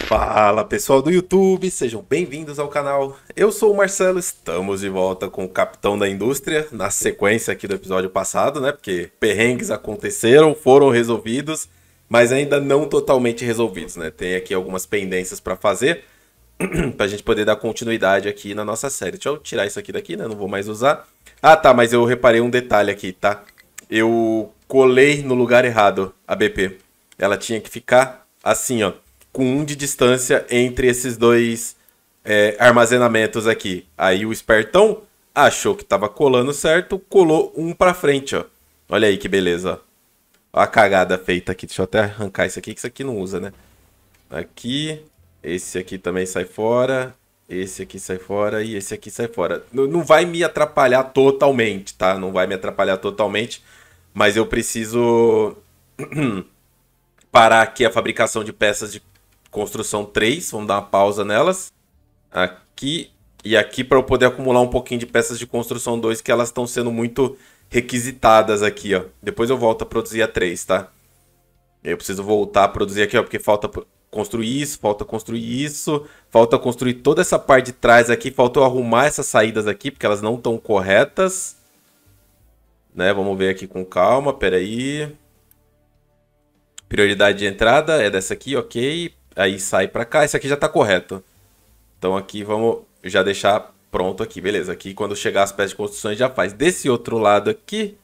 Fala pessoal do YouTube, sejam bem-vindos ao canal. Eu sou o Marcelo, estamos de volta com o Capitão da Indústria, na sequência aqui do episódio passado, né? Porque perrengues aconteceram, foram resolvidos, mas ainda não totalmente resolvidos, né? Tem aqui algumas pendências para fazer, pra gente poder dar continuidade aqui na nossa série. Deixa eu tirar isso aqui daqui, né? Não vou mais usar. Ah, tá, mas eu reparei um detalhe aqui, tá? Eu colei no lugar errado a BP. Ela tinha que ficar assim, ó, com um de distância entre esses dois armazenamentos aqui. Aí o espertão achou que tava colando certo, colou um pra frente, ó. Olha aí que beleza, ó. Ó a cagada feita aqui. Deixa eu até arrancar isso aqui, que isso aqui não usa, né? Aqui, esse aqui também sai fora, esse aqui sai fora e esse aqui sai fora. Não vai me atrapalhar totalmente, tá? Não vai me atrapalhar totalmente, mas eu preciso parar aqui a fabricação de peças de construção 3. Vamos dar uma pausa nelas. Aqui e aqui para eu poder acumular um pouquinho de peças de construção 2, que elas estão sendo muito requisitadas aqui, ó. Depois eu volto a produzir a 3, tá? Eu preciso voltar a produzir aqui, ó, porque falta construir isso, falta construir isso, falta construir toda essa parte de trás aqui, falta eu arrumar essas saídas aqui, porque elas não estão corretas. Né? Vamos ver aqui com calma, peraí. Prioridade de entrada é dessa aqui, ok. Aí sai pra cá, esse aqui já tá correto. Então aqui vamos já deixar pronto aqui, beleza. Aqui quando chegar as peças de construção a gente já faz. Desse outro lado aqui,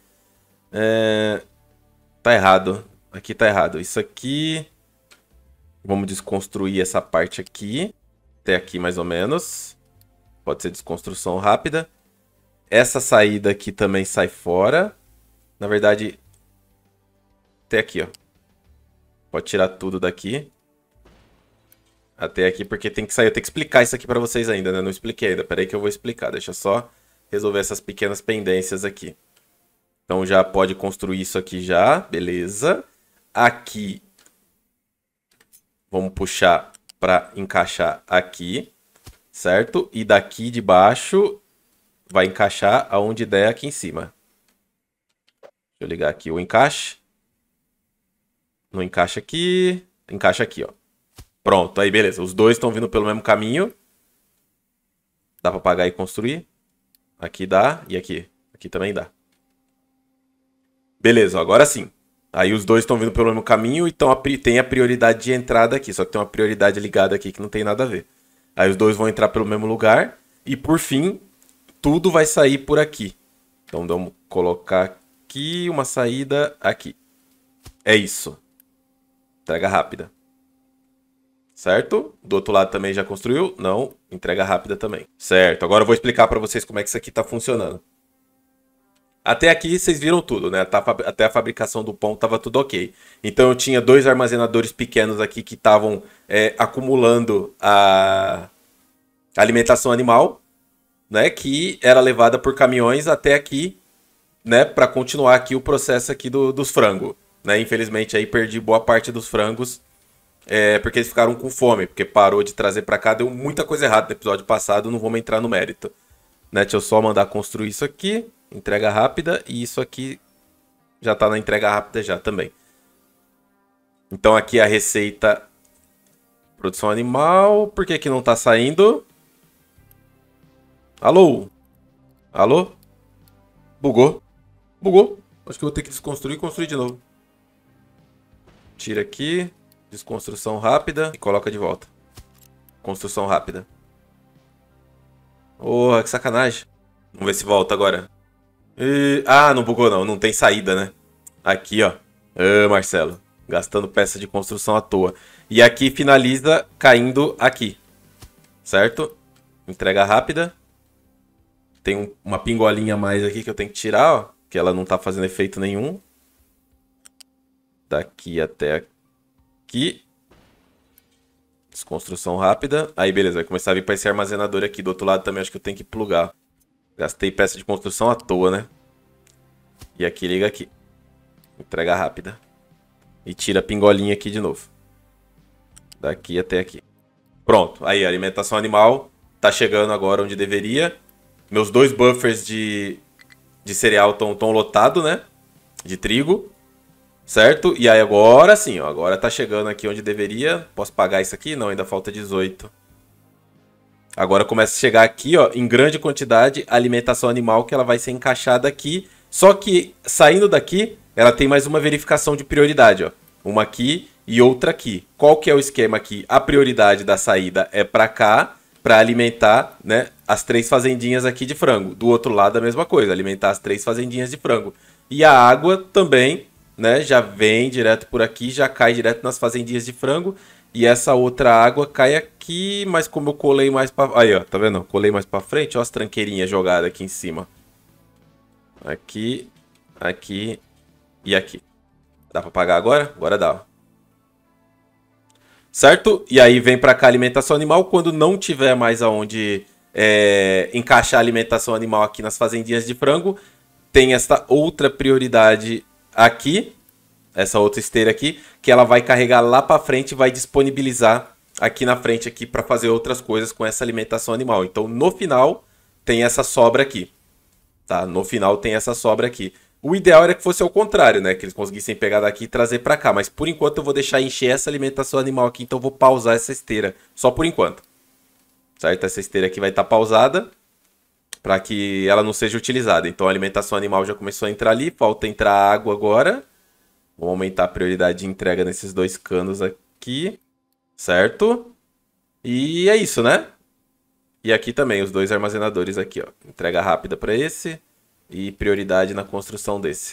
tá errado. Aqui tá errado. Isso aqui, vamos desconstruir essa parte aqui. Até aqui mais ou menos. Pode ser desconstrução rápida. Essa saída aqui também sai fora. Na verdade, até aqui, ó. Pode tirar tudo daqui. Até aqui, porque tem que sair. Eu tenho que explicar isso aqui pra vocês ainda, né? Não expliquei ainda. Pera aí que eu vou explicar. Deixa eu só resolver essas pequenas pendências aqui. Então já pode construir isso aqui já. Beleza. Aqui, vamos puxar pra encaixar aqui. Certo? E daqui de baixo vai encaixar aonde der aqui em cima. Deixa eu ligar aqui o encaixe. Não encaixa aqui. Encaixa aqui, ó. Pronto, aí beleza. Os dois estão vindo pelo mesmo caminho. Dá pra apagar e construir. Aqui dá. E aqui. Aqui também dá. Beleza, agora sim. Aí os dois estão vindo pelo mesmo caminho. Então tem a prioridade de entrada aqui. Só que tem uma prioridade ligada aqui que não tem nada a ver. Aí os dois vão entrar pelo mesmo lugar. E por fim, tudo vai sair por aqui. Então vamos colocar aqui uma saída aqui. É isso. Entrega rápida. Certo? Do outro lado também já construiu? Não. Entrega rápida também. Certo. Agora eu vou explicar para vocês como é que isso aqui está funcionando. Até aqui vocês viram tudo, né? Até a fabricação do pão estava tudo ok. Então eu tinha dois armazenadores pequenos aqui que estavam acumulando a alimentação animal, né? Que era levada por caminhões até aqui, né? Para continuar aqui o processo aqui dos frangos. Né? Infelizmente aí perdi boa parte dos frangos. Porque eles ficaram com fome, porque parou de trazer pra cá, deu muita coisa errada no episódio passado, não vamos entrar no mérito. Né? Deixa eu só mandar construir isso aqui, entrega rápida, e isso aqui já tá na entrega rápida já também. Então aqui a receita, produção animal, por que que não tá saindo? Alô? Alô? Bugou. Bugou. Acho que eu vou ter que desconstruir e construir de novo. Tira aqui. Desconstrução rápida e coloca de volta. Construção rápida. Oh, que sacanagem. Vamos ver se volta agora. Ah, não bugou não. Não tem saída, né? Aqui, ó. Ah, Marcelo. Gastando peça de construção à toa. E aqui finaliza caindo aqui. Certo? Entrega rápida. Tem uma pingolinha a mais aqui que eu tenho que tirar, ó. Que ela não tá fazendo efeito nenhum. Daqui até aqui. Desconstrução rápida. Aí, beleza. Vai começar a vir para esse armazenador aqui. Do outro lado também acho que eu tenho que plugar. Gastei peça de construção à toa, né? E aqui, liga aqui. Entrega rápida. E tira a pingolinha aqui de novo. Daqui até aqui. Pronto. Aí, a alimentação animal tá chegando agora onde deveria. Meus dois buffers de cereal estão lotados, né? De trigo. certo? E aí agora sim, ó, agora tá chegando aqui onde deveria. Posso pagar isso aqui? Não, ainda falta 18. Agora começa a chegar aqui, ó, em grande quantidade, a alimentação animal que ela vai ser encaixada aqui. Só que saindo daqui, ela tem mais uma verificação de prioridade, ó. Uma aqui e outra aqui. Qual que é o esquema aqui? A prioridade da saída é para cá, para alimentar, né, as 3 fazendinhas aqui de frango. Do outro lado a mesma coisa, alimentar as 3 fazendinhas de frango. E a água também, né, já vem direto por aqui, já cai direto nas fazendinhas de frango. E essa outra água cai aqui, mas como eu colei mais pra... Aí, ó, tá vendo? Colei mais pra frente, ó as tranqueirinhas jogadas aqui em cima. Aqui, aqui e aqui. Dá pra pagar agora? Agora dá, ó. Certo? E aí vem pra cá a alimentação animal. Quando não tiver mais aonde encaixar a alimentação animal aqui nas fazendinhas de frango, tem essa outra prioridade aqui, essa outra esteira aqui, que ela vai carregar lá para frente e vai disponibilizar aqui na frente aqui para fazer outras coisas com essa alimentação animal. Então, no final, tem essa sobra aqui. Tá? No final tem essa sobra aqui. O ideal era que fosse ao contrário, né? Que eles conseguissem pegar daqui e trazer para cá. Mas por enquanto eu vou deixar encher essa alimentação animal aqui, então eu vou pausar essa esteira. Só por enquanto. Certo? Essa esteira aqui vai estar pausada para que ela não seja utilizada. Então a alimentação animal já começou a entrar ali. Falta entrar água agora. Vou aumentar a prioridade de entrega nesses 2 canos aqui. Certo? E é isso, né? E aqui também, os 2 armazenadores aqui, ó. Entrega rápida para esse e prioridade na construção desse.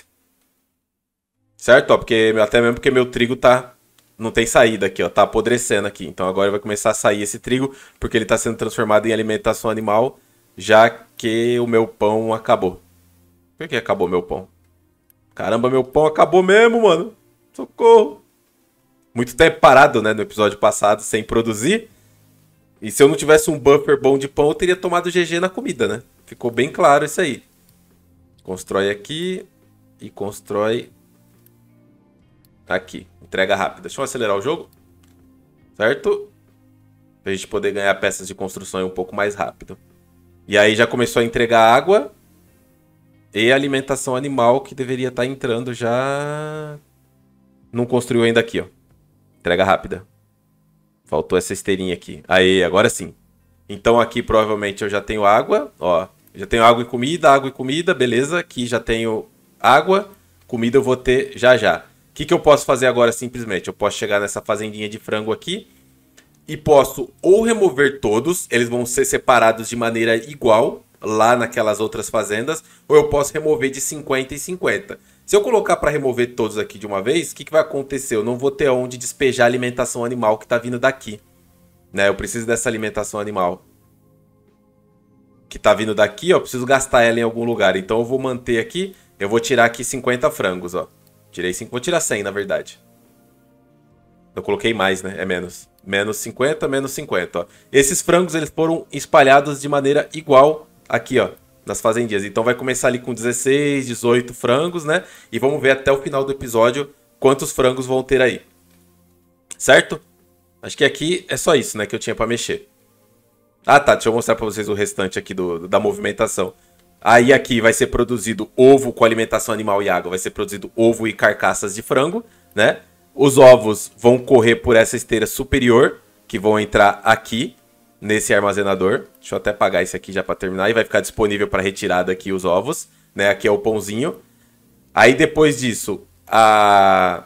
Certo? Ó, porque, até mesmo porque meu trigo tá... Não tem saída aqui, ó. Tá apodrecendo aqui. Então agora vai começar a sair esse trigo, porque ele tá sendo transformado em alimentação animal, já que o meu pão acabou. Por que acabou meu pão? Caramba, meu pão acabou mesmo, mano. Socorro. Muito tempo parado, né, no episódio passado, sem produzir. E se eu não tivesse um buffer bom de pão, eu teria tomado GG na comida, né? Ficou bem claro isso aí. Constrói aqui e constrói aqui. Entrega rápida. Deixa eu acelerar o jogo. Certo? Pra gente poder ganhar peças de construção um pouco mais rápido. E aí já começou a entregar água e alimentação animal que deveria estar entrando já. Não construiu ainda aqui, ó. Entrega rápida. Faltou essa esteirinha aqui. Aí, agora sim. Então aqui provavelmente eu já tenho água, ó. Já tenho água e comida, beleza. Aqui já tenho água, comida eu vou ter já já. O que eu posso fazer agora simplesmente? Eu posso chegar nessa fazendinha de frango aqui e posso ou remover todos, eles vão ser separados de maneira igual lá naquelas outras fazendas, ou eu posso remover de 50 em 50. Se eu colocar para remover todos aqui de uma vez, o que vai acontecer? Eu não vou ter onde despejar a alimentação animal que está vindo daqui. Né? Eu preciso dessa alimentação animal que está vindo daqui, ó, eu preciso gastar ela em algum lugar. Então eu vou manter aqui, eu vou tirar aqui 50 frangos, ó. Tirei 5, vou tirar 100 na verdade. Eu coloquei mais, né? É menos. Menos 50, menos 50, ó. Esses frangos, eles foram espalhados de maneira igual aqui, ó, nas fazendinhas. Então vai começar ali com 16, 18 frangos, né? E vamos ver até o final do episódio quantos frangos vão ter aí. Certo? Acho que aqui é só isso, né, que eu tinha pra mexer. Ah, tá. Deixa eu mostrar pra vocês o restante aqui da movimentação. Aí aqui vai ser produzido ovo com alimentação animal e água. Vai ser produzido ovo e carcaças de frango, né? Os ovos vão correr por essa esteira superior, que vão entrar aqui, nesse armazenador. Deixa eu até apagar esse aqui já para terminar. E vai ficar disponível para retirada aqui os ovos, né? Aqui é o pãozinho. Aí depois disso, a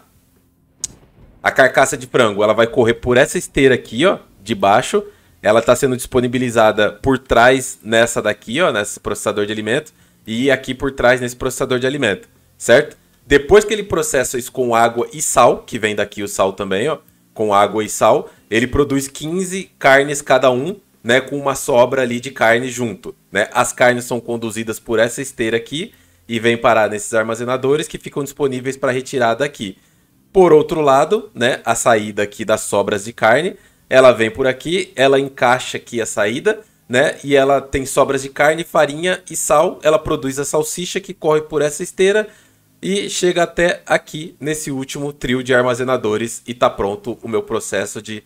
carcaça de frango, ela vai correr por essa esteira aqui, ó, de baixo. Ela está sendo disponibilizada por trás nessa daqui, ó, nesse processador de alimento. E aqui por trás nesse processador de alimento, certo? Depois que ele processa isso com água e sal, que vem daqui o sal também, ó, com água e sal, ele produz 15 carnes cada um, né, com uma sobra ali de carne junto, né? As carnes são conduzidas por essa esteira aqui e vêm parar nesses armazenadores que ficam disponíveis para retirada aqui. Por outro lado, né, a saída aqui das sobras de carne, ela vem por aqui, ela encaixa aqui a saída, né? E ela tem sobras de carne, farinha e sal. Ela produz a salsicha que corre por essa esteira e chega até aqui nesse último trio de armazenadores e tá pronto o meu processo de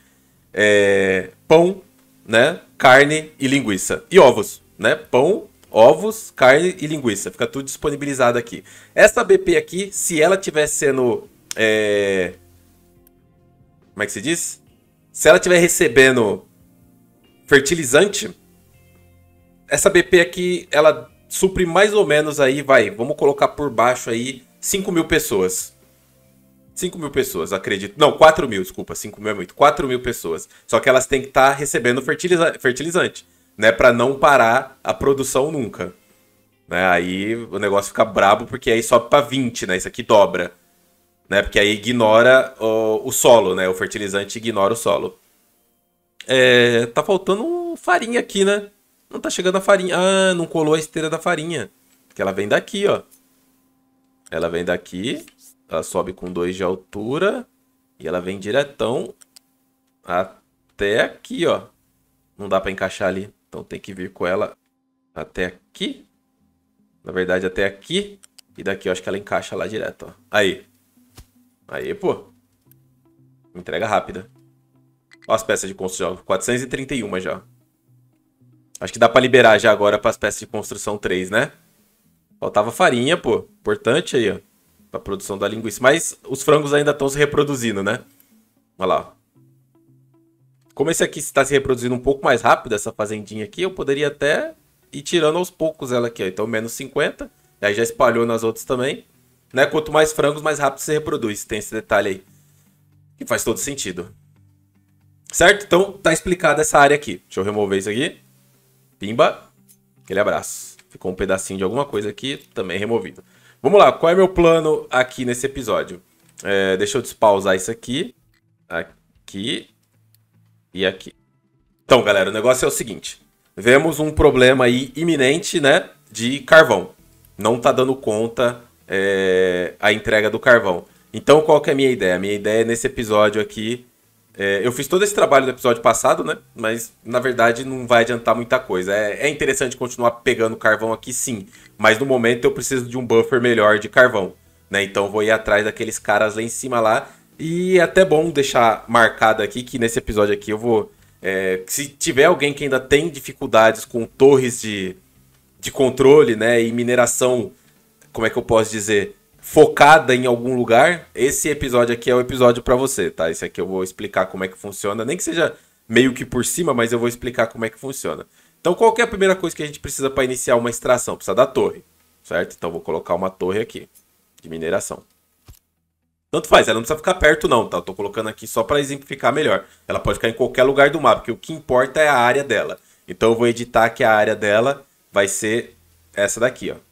pão, né? Carne e linguiça. E ovos, né? Pão, ovos, carne e linguiça. Fica tudo disponibilizado aqui. Essa BP aqui, se ela tivesse sendo Como é que se diz? Se ela estiver recebendo fertilizante, essa BP aqui, ela supre mais ou menos aí, vamos colocar por baixo aí, 5 mil pessoas. 5 mil pessoas, acredito. Não, 4 mil, desculpa, 5 mil é muito. 4 mil pessoas. Só que elas têm que estar recebendo fertilizante, né? Pra não parar a produção nunca. Né? Aí o negócio fica brabo, porque aí sobe pra 20, né? Isso aqui dobra. Né? Porque aí ignora o solo, né? O fertilizante ignora o solo. Tá faltando farinha aqui, né? Não tá chegando a farinha. Ah, não colou a esteira da farinha. Porque ela vem daqui, ó. Ela vem daqui. Ela sobe com 2 de altura. E ela vem diretão até aqui, ó. Não dá pra encaixar ali. Então tem que vir com ela até aqui. Na verdade, até aqui. E daqui eu acho que ela encaixa lá direto, ó. Aí. Aí, pô. Entrega rápida. Ó as peças de construção. 431 já. Acho que dá pra liberar já agora pras peças de construção 3, né? Faltava farinha, pô. Importante aí, ó. Pra produção da linguiça. Mas os frangos ainda estão se reproduzindo, né? Olha lá, ó. Como esse aqui está se reproduzindo um pouco mais rápido, essa fazendinha aqui, eu poderia até ir tirando aos poucos ela aqui, ó. Então, menos 50. Aí já espalhou nas outras também. Né? Quanto mais frangos, mais rápido se reproduz. Tem esse detalhe aí. Que faz todo sentido. Certo? Então, tá explicada essa área aqui. Deixa eu remover isso aqui. Pimba. Aquele abraço. Ficou um pedacinho de alguma coisa aqui, também removido. Vamos lá, qual é meu plano aqui nesse episódio? Deixa eu despausar isso aqui. Aqui. E aqui. Então, galera, o negócio é o seguinte. Vemos um problema aí iminente, né? De carvão. Não tá dando conta a entrega do carvão. Então, qual que é a minha ideia? A minha ideia nesse episódio aqui... eu fiz todo esse trabalho do episódio passado, né? Mas, na verdade, não vai adiantar muita coisa. É interessante continuar pegando carvão aqui, sim. Mas, no momento, eu preciso de um buffer melhor de carvão. Né? Então, vou ir atrás daqueles caras lá em cima lá. E é até bom deixar marcado aqui que nesse episódio aqui eu vou... se tiver alguém que ainda tem dificuldades com torres de controle, né? E mineração, como é que eu posso dizer... focada em algum lugar, esse episódio aqui é o episódio para você, tá? Esse aqui eu vou explicar como é que funciona, nem que seja meio que por cima, mas eu vou explicar como é que funciona. Então, qual que é a primeira coisa que a gente precisa para iniciar uma extração? Precisa da torre, certo? Então, vou colocar uma torre aqui, de mineração. Tanto faz, ela não precisa ficar perto não, tá? Eu tô colocando aqui só para exemplificar melhor. Ela pode ficar em qualquer lugar do mapa, porque o que importa é a área dela. Então, eu vou editar que a área dela vai ser essa daqui, ó.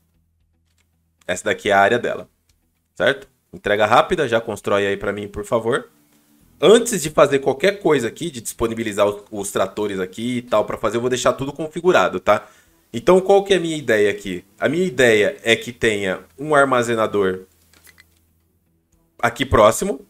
Essa daqui é a área dela, certo? Entrega rápida, já constrói aí para mim, por favor. Antes de fazer qualquer coisa aqui, de disponibilizar os tratores aqui e tal para fazer, eu vou deixar tudo configurado, tá? Então, qual que é a minha ideia aqui? A minha ideia é que tenha um armazenador aqui próximo.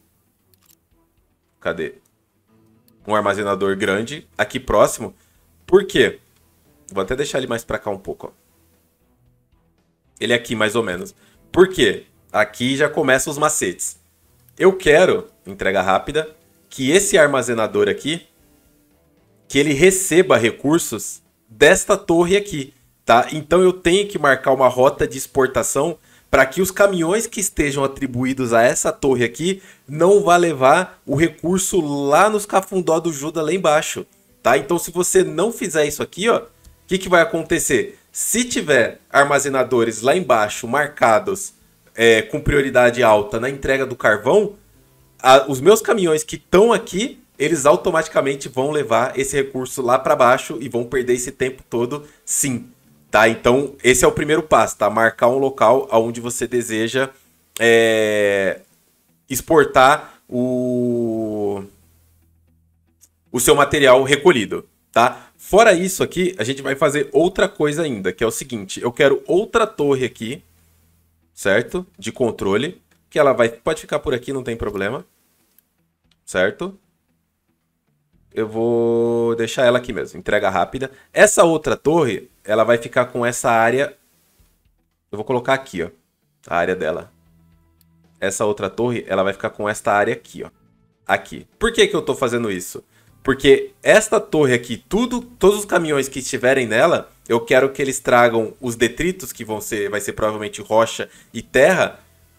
Cadê? Um armazenador grande aqui próximo. Por quê? Vou até deixar ele mais para cá um pouco, ó. Ele é aqui, mais ou menos. Por quê? Aqui já começam os macetes. Eu quero, entrega rápida, que esse armazenador aqui, que ele receba recursos desta torre aqui, tá? Então eu tenho que marcar uma rota de exportação para que os caminhões que estejam atribuídos a essa torre aqui não vá levar o recurso lá nos cafundó do Judas lá embaixo, tá? Então se você não fizer isso aqui, ó, o que vai acontecer? Se tiver armazenadores lá embaixo marcados com prioridade alta na entrega do carvão, os meus caminhões que estão aqui, eles automaticamente vão levar esse recurso lá para baixo e vão perder esse tempo todo, sim. Tá? Então, esse é o primeiro passo, tá? Marcar um local onde você deseja exportar o seu material recolhido, tá? Fora isso aqui, a gente vai fazer outra coisa ainda, que é o seguinte. Eu quero outra torre aqui, certo? De controle, que ela pode ficar por aqui, não tem problema. Certo? Eu vou deixar ela aqui mesmo, entrega rápida. Essa outra torre, ela vai ficar com essa área... Eu vou colocar aqui, ó, a área dela. Essa outra torre, ela vai ficar com esta área aqui, ó. Aqui. Por que eu tô fazendo isso? Porque esta torre aqui, todos os caminhões que estiverem nela, eu quero que eles tragam os detritos, que vai ser provavelmente rocha e terra,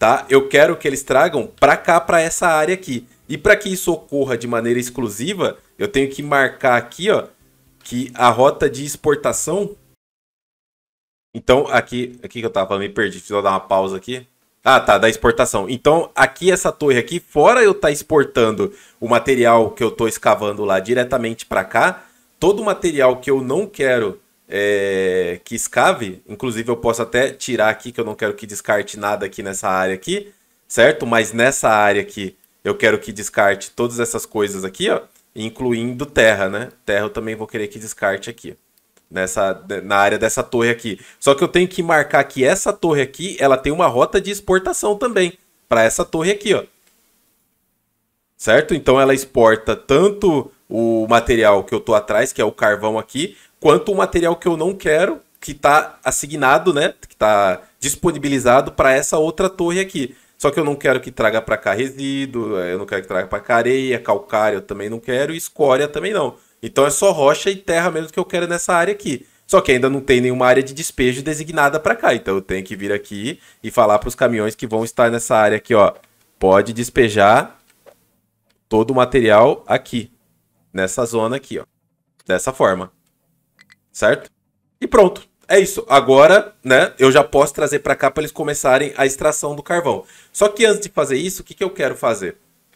tá? Eu quero que eles tragam para cá, para essa área aqui. E para que isso ocorra de maneira exclusiva, eu tenho que marcar aqui, ó, que a rota de exportação... Então, aqui que eu tava me perdi, preciso dar uma pausa aqui. Ah, tá, da exportação. Então, aqui essa torre aqui, fora eu estar exportando o material que eu tô escavando lá diretamente para cá, todo o material que eu não quero que escave, inclusive eu posso até tirar aqui, que eu não quero que descarte nada aqui nessa área aqui, certo? Mas nessa área aqui, eu quero que descarte todas essas coisas aqui, ó, incluindo terra, né? Terra eu também vou querer que descarte aqui. Na área dessa torre aqui. Só que eu tenho que marcar que essa torre aqui, ela tem uma rota de exportação também, para essa torre aqui, ó. Certo? Então ela exporta tanto o material que eu tô atrás, que é o carvão aqui, quanto o material que eu não quero, que tá assignado, né? Que tá disponibilizado para essa outra torre aqui. Só que eu não quero que traga para cá resíduo, eu não quero que traga para cá areia, calcário eu também não quero, e escória também não. Então é só rocha e terra mesmo que eu quero nessa área aqui. Só que ainda não tem nenhuma área de despejo designada para cá. Então eu tenho que vir aqui e falar para os caminhões que vão estar nessa área aqui, ó. Pode despejar todo o material aqui. Nessa zona aqui, ó. Dessa forma. Certo? E pronto. É isso. Agora, né, eu já posso trazer para cá para eles começarem a extração do carvão. Só que antes de fazer isso, o que eu quero fazer?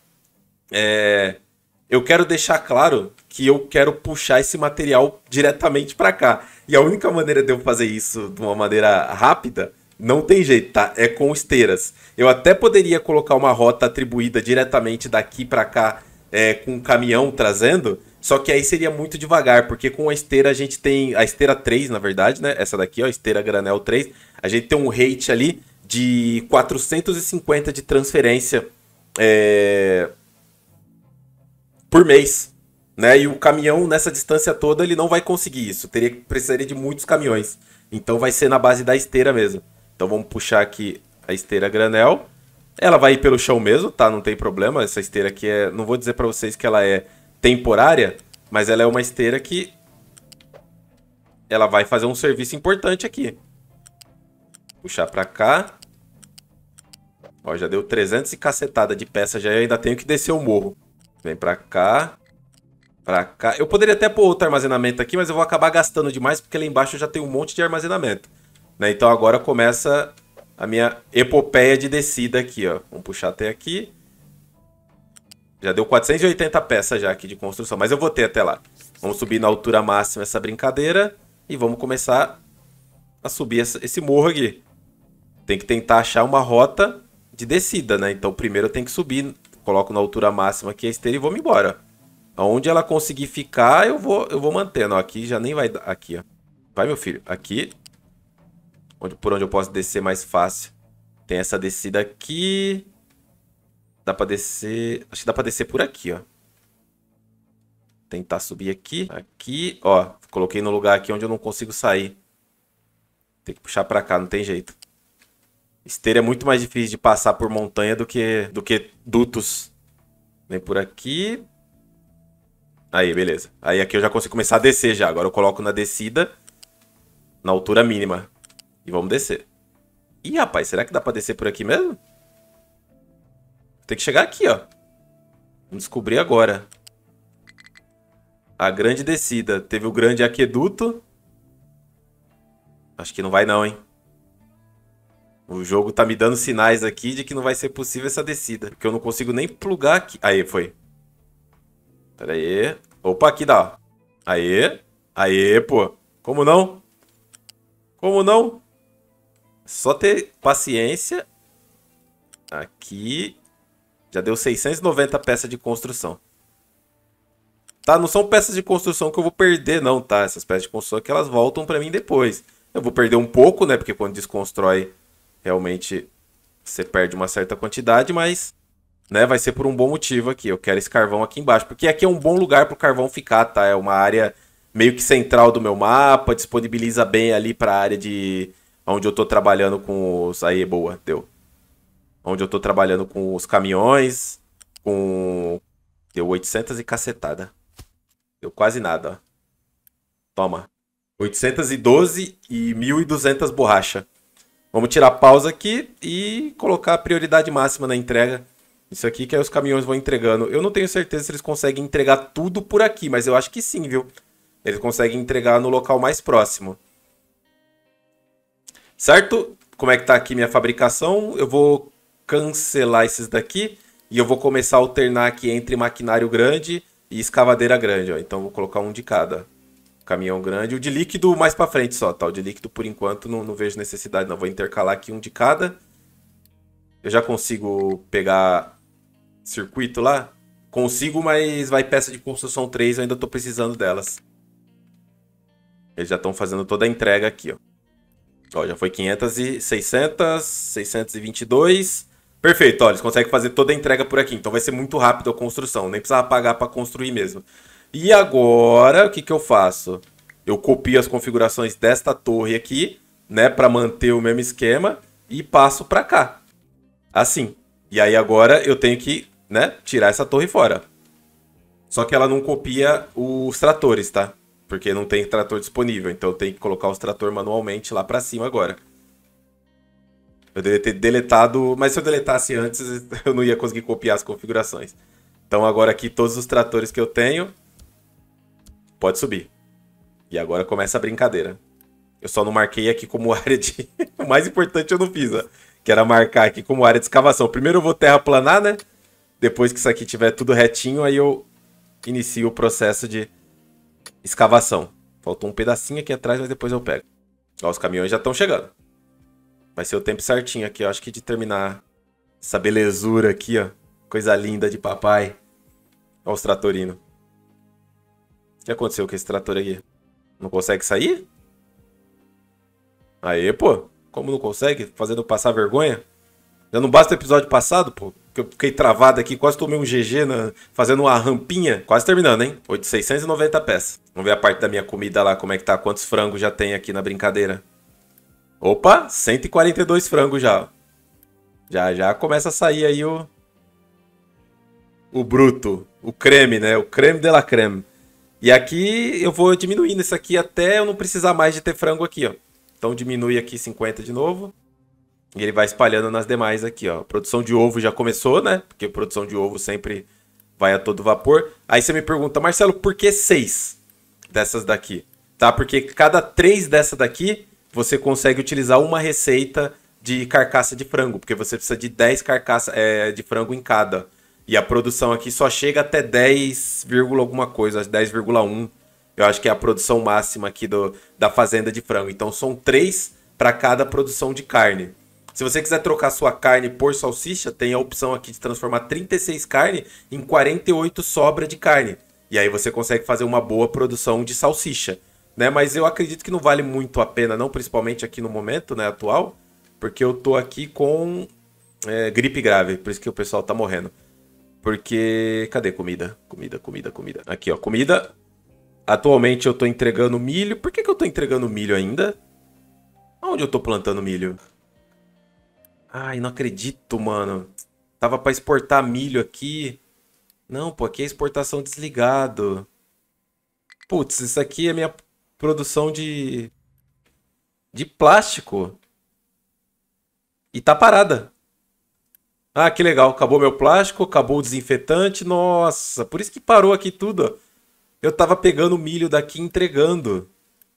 Eu quero deixar claro que eu quero puxar esse material diretamente para cá. E a única maneira de eu fazer isso de uma maneira rápida, não tem jeito, tá? É com esteiras. Eu até poderia colocar uma rota atribuída diretamente daqui para cá, com um caminhão trazendo, só que aí seria muito devagar, porque com a esteira a gente tem... A esteira 3, na verdade, né? Essa daqui, ó, esteira granel 3. A gente tem um rate ali de 450 de transferência por mês, né? E o caminhão nessa distância toda ele não vai conseguir isso. Precisaria de muitos caminhões. Então vai ser na base da esteira mesmo. Então vamos puxar aqui a esteira granel. Ela vai ir pelo chão mesmo, tá? Não tem problema. Essa esteira aqui não vou dizer para vocês que ela é temporária, mas ela é uma esteira que ela vai fazer um serviço importante aqui. Puxar para cá. Ó, já deu 300 e cacetada de peça já. Eu ainda tenho que descer o morro. Vem pra cá. Pra cá. Eu poderia até pôr outro armazenamento aqui, mas eu vou acabar gastando demais, porque lá embaixo eu já tenho um monte de armazenamento. Né? Então agora começa a minha epopeia de descida aqui, ó. Vamos puxar até aqui. Já deu 480 peças já aqui de construção, mas eu vou ter até lá. Vamos subir na altura máxima essa brincadeira e vamos começar a subir esse morro aqui. Tem que tentar achar uma rota de descida, né? Então primeiro eu tenho que subir, coloco na altura máxima aqui a esteira e vou me embora. Aonde ela conseguir ficar, eu vou mantendo. Ó, aqui já nem vai dar. Aqui, ó. Vai, meu filho. Aqui. Por onde eu posso descer mais fácil. Tem essa descida aqui. Dá pra descer... Acho que dá pra descer por aqui, ó. Tentar subir aqui. Aqui, ó. Coloquei no lugar aqui onde eu não consigo sair. Tem que puxar pra cá, não tem jeito. Esteira é muito mais difícil de passar por montanha do que dutos. Vem por aqui. Aí, beleza. Aí aqui eu já consigo começar a descer já. Agora eu coloco na descida. Na altura mínima. E vamos descer. Ih, rapaz, será que dá pra descer por aqui mesmo? Tem que chegar aqui, ó. Vamos descobrir agora. A grande descida. Teve o grande aqueduto. Acho que não vai não, hein. O jogo tá me dando sinais aqui de que não vai ser possível essa descida. Porque eu não consigo nem plugar aqui. Aí, foi. Pera aí. Opa, aqui dá. Aê. Aê, pô. Como não? Como não? Só ter paciência. Aqui. Já deu 690 peças de construção. Tá, não são peças de construção que eu vou perder, não, tá? Essas peças de construção que elas voltam pra mim depois. Eu vou perder um pouco, né? Porque quando desconstrói, realmente você perde uma certa quantidade, mas... né, vai ser por um bom motivo aqui. Eu quero esse carvão aqui embaixo. Porque aqui é um bom lugar pro carvão ficar, tá? É uma área meio que central do meu mapa. Disponibiliza bem ali pra área de... onde eu tô trabalhando com os... Aí, boa, deu. Onde eu tô trabalhando com os caminhões. Com... Deu 800 e cacetada. Deu quase nada, ó. Toma. 812 e 1.200 borracha. Vamos tirar a pausa aqui e colocar a prioridade máxima na entrega. Isso aqui que aí os caminhões vão entregando. Eu não tenho certeza se eles conseguem entregar tudo por aqui, mas eu acho que sim, viu? Eles conseguem entregar no local mais próximo. Certo? Como é que tá aqui minha fabricação? Eu vou cancelar esses daqui e eu vou começar a alternar aqui entre maquinário grande e escavadeira grande, ó. Então vou colocar um de cada. Caminhão grande. O de líquido mais pra frente só, tá? O de líquido por enquanto não vejo necessidade não. Vou intercalar aqui um de cada. Eu já consigo pegar circuito lá? Consigo, mas vai peça de construção 3, eu ainda tô precisando delas. Eles já estão fazendo toda a entrega aqui, ó. Ó, já foi 500 e 600, 622. Perfeito, ó, eles conseguem fazer toda a entrega por aqui. Então vai ser muito rápido a construção, nem precisava pagar para construir mesmo. E agora, o que eu faço? Eu copio as configurações desta torre aqui, né, para manter o mesmo esquema e passo para cá. Assim. E aí agora eu tenho que, né, tirar essa torre fora. Só que ela não copia os tratores, tá? Porque não tem trator disponível, então eu tenho que colocar os trator manualmente lá para cima agora. Eu deveria ter deletado, mas se eu deletasse antes, eu não ia conseguir copiar as configurações. Então agora aqui todos os tratores que eu tenho, pode subir. E agora começa a brincadeira. Eu só não marquei aqui como área de... O mais importante eu não fiz, ó. Que era marcar aqui como área de escavação. Primeiro eu vou terraplanar, né? Depois que isso aqui tiver tudo retinho, aí eu inicio o processo de escavação. Faltou um pedacinho aqui atrás, mas depois eu pego. Ó, os caminhões já estão chegando. Vai ser o tempo certinho aqui, eu acho que de terminar essa belezura aqui, ó. Coisa linda de papai. Ó os tratorinos. O que aconteceu com esse trator aqui? Não consegue sair? Aê, pô. Como não consegue? Fazendo passar vergonha? Já não basta o episódio passado, pô. Que eu fiquei travado aqui, quase tomei um GG fazendo uma rampinha. Quase terminando, hein? 690 peças. Vamos ver a parte da minha comida lá, como é que tá. Quantos frangos já tem aqui na brincadeira. Opa, 142 frangos já. Já começa a sair aí o bruto. O creme, né? O creme de la creme. E aqui eu vou diminuindo isso aqui até eu não precisar mais de ter frango aqui, ó. Então diminui aqui 50 de novo. E ele vai espalhando nas demais aqui, ó. A produção de ovo já começou, né? Porque a produção de ovo sempre vai a todo vapor. Aí você me pergunta, Marcelo, por que 6 dessas daqui? Tá? Porque cada 3 dessa daqui, você consegue utilizar uma receita de carcaça de frango. Porque você precisa de 10 carcaças de frango em cada. E a produção aqui só chega até 10, alguma coisa, 10,1. Eu acho que é a produção máxima aqui da fazenda de frango. Então são 3 para cada produção de carne. Se você quiser trocar sua carne por salsicha, tem a opção aqui de transformar 36 carne em 48 sobra de carne. E aí você consegue fazer uma boa produção de salsicha, né? Mas eu acredito que não vale muito a pena, não, principalmente aqui no momento, né, atual, porque eu tô aqui com gripe grave, por isso que o pessoal tá morrendo. Porque... Cadê comida? Comida. Aqui, ó, comida. Atualmente eu tô entregando milho. Por que eu tô entregando milho ainda? Onde eu tô plantando milho? Ai, não acredito, mano. Tava pra exportar milho aqui. Não, pô, aqui é exportação desligado. Putz, isso aqui é minha produção de plástico. E tá parada. Ah, que legal. Acabou meu plástico, acabou o desinfetante. Nossa, por isso que parou aqui tudo, ó. Eu tava pegando o milho daqui e entregando.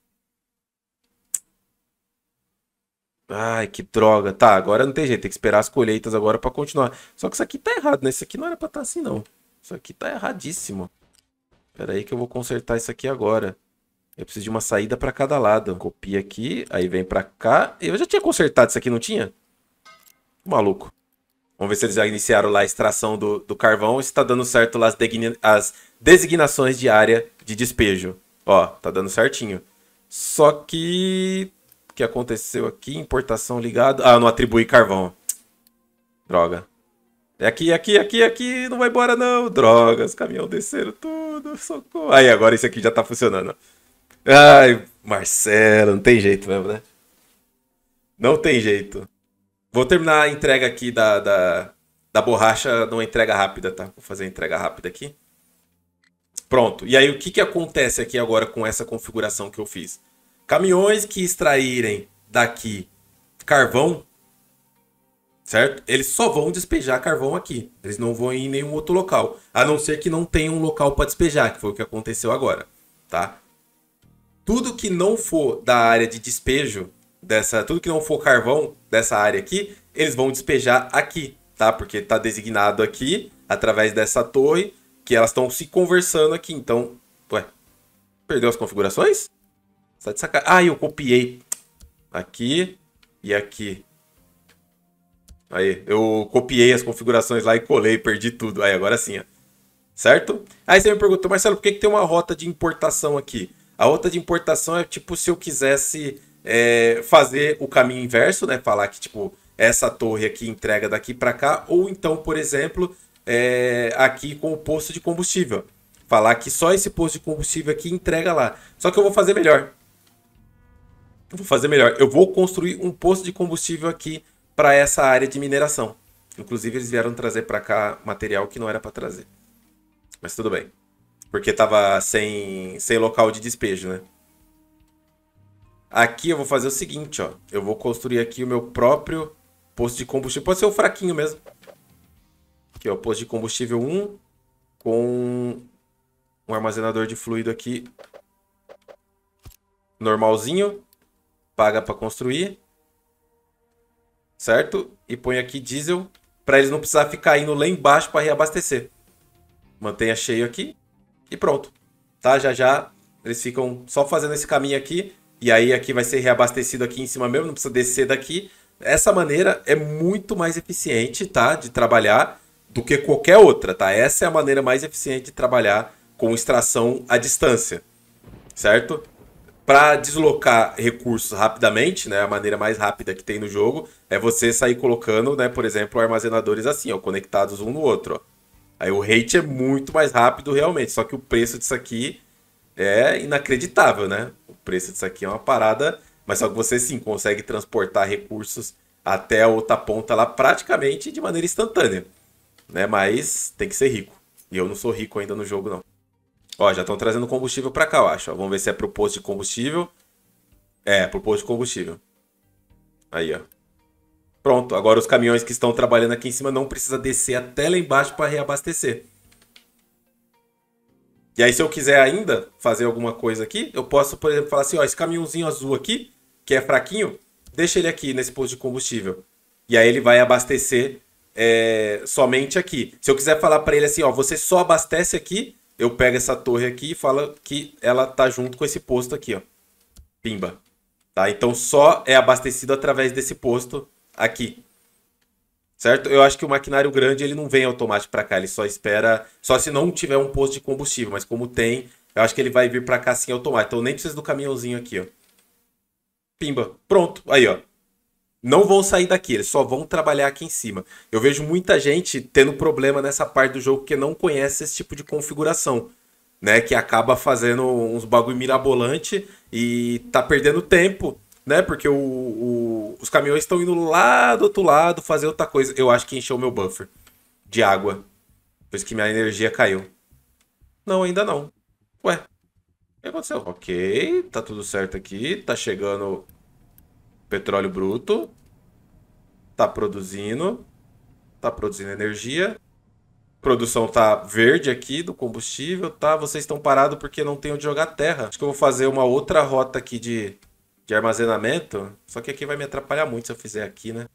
Ai, que droga. Tá, agora não tem jeito. Tem que esperar as colheitas agora pra continuar. Só que isso aqui tá errado, né? Isso aqui não era pra estar assim, não. Isso aqui tá erradíssimo. Pera aí que eu vou consertar isso aqui agora. Eu preciso de uma saída pra cada lado. Copia aqui, aí vem pra cá. Eu já tinha consertado isso aqui, não tinha? Maluco. Vamos ver se eles já iniciaram lá a extração do carvão. Se tá dando certo lá as designações de área de despejo. Ó, tá dando certinho. Só que... O que aconteceu aqui? Importação ligado. Ah, não atribui carvão. Droga. É aqui. Não vai embora não. Droga, os caminhões desceram tudo. Socorro. Aí, agora isso aqui já tá funcionando. Ai, Marcelo, não tem jeito mesmo, né? Não tem jeito. Vou terminar a entrega aqui da borracha numa entrega rápida, tá? Vou fazer a entrega rápida aqui. Pronto. E aí, o que acontece aqui agora com essa configuração que eu fiz? Caminhões que extraírem daqui carvão, certo? Eles só vão despejar carvão aqui. Eles não vão ir em nenhum outro local. A não ser que não tenha um local para despejar, que foi o que aconteceu agora, tá? Tudo que não for da área de despejo, tudo que não for carvão dessa área aqui, eles vão despejar aqui, tá? Porque tá designado aqui, através dessa torre, que elas estão se conversando aqui. Então, ué, perdeu as configurações? Tá de sacanagem. Ah, eu copiei aqui e aqui. Aí, eu copiei as configurações lá e colei, perdi tudo. Aí, agora sim, ó. Certo? Aí você me perguntou, Marcelo, por que tem uma rota de importação aqui? A rota de importação é tipo se eu quisesse fazer o caminho inverso, né? Falar que, tipo, essa torre aqui entrega daqui para cá. Ou então, por exemplo, aqui com o posto de combustível. Falar que só esse posto de combustível aqui entrega lá. Só que eu vou fazer melhor. Eu vou construir um posto de combustível aqui para essa área de mineração. Inclusive, eles vieram trazer para cá material que não era para trazer. Mas tudo bem. Porque tava sem local de despejo, né? Aqui eu vou fazer o seguinte, ó. Eu vou construir aqui o meu próprio posto de combustível. Pode ser o fraquinho mesmo. Aqui, ó. Posto de combustível 1 com um armazenador de fluido aqui normalzinho. Paga para construir. Certo? E põe aqui diesel para eles não precisar ficar indo lá embaixo para reabastecer. Mantenha cheio aqui e pronto. Tá? Já já eles ficam só fazendo esse caminho aqui. E aí aqui vai ser reabastecido aqui em cima mesmo. Não precisa descer daqui. Essa maneira é muito mais eficiente, tá? De trabalhar do que qualquer outra, tá? Essa é a maneira mais eficiente de trabalhar com extração à distância. Certo? Para deslocar recursos rapidamente, né, a maneira mais rápida que tem no jogo é você sair colocando, né, por exemplo, armazenadores assim, ó, conectados um no outro. Ó. Aí o rate é muito mais rápido realmente, só que o preço disso aqui é inacreditável, né? O preço disso aqui é uma parada, mas só que você sim consegue transportar recursos até a outra ponta lá praticamente de maneira instantânea, né? Mas tem que ser rico. E eu não sou rico ainda no jogo, não. Ó, já estão trazendo combustível pra cá, eu acho. Ó, vamos ver se é pro posto de combustível. É, pro posto de combustível. Aí, ó. Pronto, agora os caminhões que estão trabalhando aqui em cima não precisam descer até lá embaixo para reabastecer. E aí, se eu quiser ainda fazer alguma coisa aqui, eu posso, por exemplo, falar assim, ó, esse caminhãozinho azul aqui, que é fraquinho, deixa ele aqui nesse posto de combustível. E aí ele vai abastecer somente aqui. Se eu quiser falar para ele assim, ó, você só abastece aqui, eu pego essa torre aqui e falo que ela tá junto com esse posto aqui, ó. Pimba. Tá? Então só é abastecido através desse posto aqui. Certo? Eu acho que o maquinário grande ele não vem automático para cá, ele só espera, só se não tiver um posto de combustível, mas como tem, eu acho que ele vai vir para cá assim automático. Então nem precisa do caminhãozinho aqui, ó. Pimba. Pronto. Aí, ó. Não vão sair daqui, eles só vão trabalhar aqui em cima. Eu vejo muita gente tendo problema nessa parte do jogo porque não conhece esse tipo de configuração, né? Que acaba fazendo uns bagulho mirabolante e tá perdendo tempo, né? Porque os caminhões estão indo lá do outro lado fazer outra coisa. Eu acho que encheu o meu buffer de água, por isso que minha energia caiu. Não, ainda não. Ué, o que aconteceu? Ok, tá tudo certo aqui, tá chegando petróleo bruto. Tá produzindo energia. Produção tá verde aqui do combustível, tá? Vocês estão parados porque não tem onde jogar terra. Acho que eu vou fazer uma outra rota aqui de armazenamento. Só que aqui vai me atrapalhar muito se eu fizer aqui, né?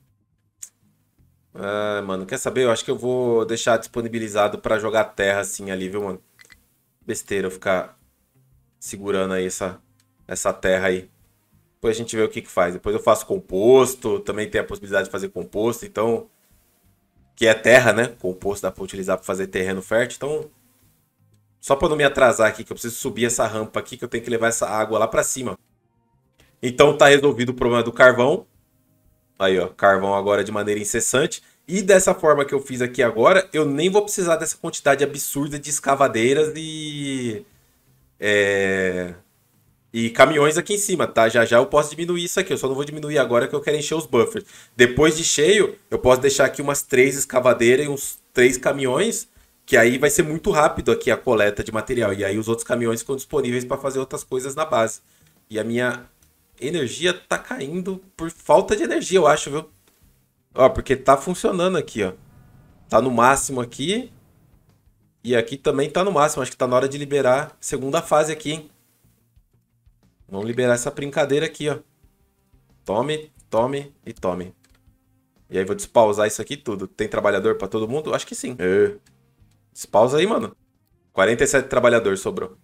Ah, mano, quer saber? Eu acho que eu vou deixar disponibilizado pra jogar terra assim ali, viu, mano? Besteira eu ficar segurando aí essa terra aí. Depois a gente vê o que faz. Depois eu faço composto. Também tem a possibilidade de fazer composto. Então, que é terra, né? Composto dá pra utilizar pra fazer terreno fértil. Então, só pra não me atrasar aqui, que eu preciso subir essa rampa aqui, que eu tenho que levar essa água lá pra cima. Então tá resolvido o problema do carvão. Aí, ó, carvão agora de maneira incessante. E dessa forma que eu fiz aqui agora, eu nem vou precisar dessa quantidade absurda de escavadeiras e caminhões aqui em cima, tá? Já já eu posso diminuir isso aqui. Eu só não vou diminuir agora que eu quero encher os buffers. Depois de cheio, eu posso deixar aqui umas 3 escavadeiras e uns 3 caminhões, que aí vai ser muito rápido aqui a coleta de material. E aí os outros caminhões ficam disponíveis para fazer outras coisas na base. E a minha energia tá caindo por falta de energia, eu acho, viu? Ó, porque tá funcionando aqui, ó. Tá no máximo aqui. E aqui também tá no máximo. Acho que tá na hora de liberar a segunda fase aqui, hein? Vamos liberar essa brincadeira aqui, ó. Tome, tome e tome. E aí vou despausar isso aqui tudo. Tem trabalhador pra todo mundo? Acho que sim. Despausa aí, mano. 47 trabalhador sobrou.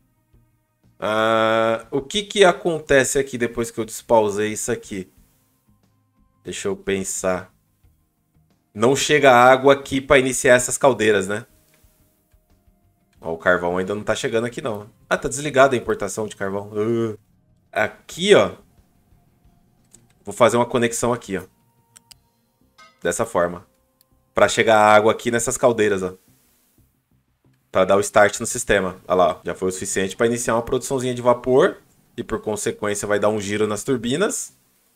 O que acontece aqui depois que eu despausei isso aqui? Deixa eu pensar. Não chega água aqui pra iniciar essas caldeiras, né? Ó, o carvão ainda não tá chegando aqui, não. Ah, tá desligada a importação de carvão. Aqui, ó. Vou fazer uma conexão aqui, ó. Dessa forma. Pra chegar água aqui nessas caldeiras, ó. Pra dar o start no sistema. Olha lá, ó. Já foi o suficiente pra iniciar uma produçãozinha de vapor. E por consequência vai dar um giro nas turbinas.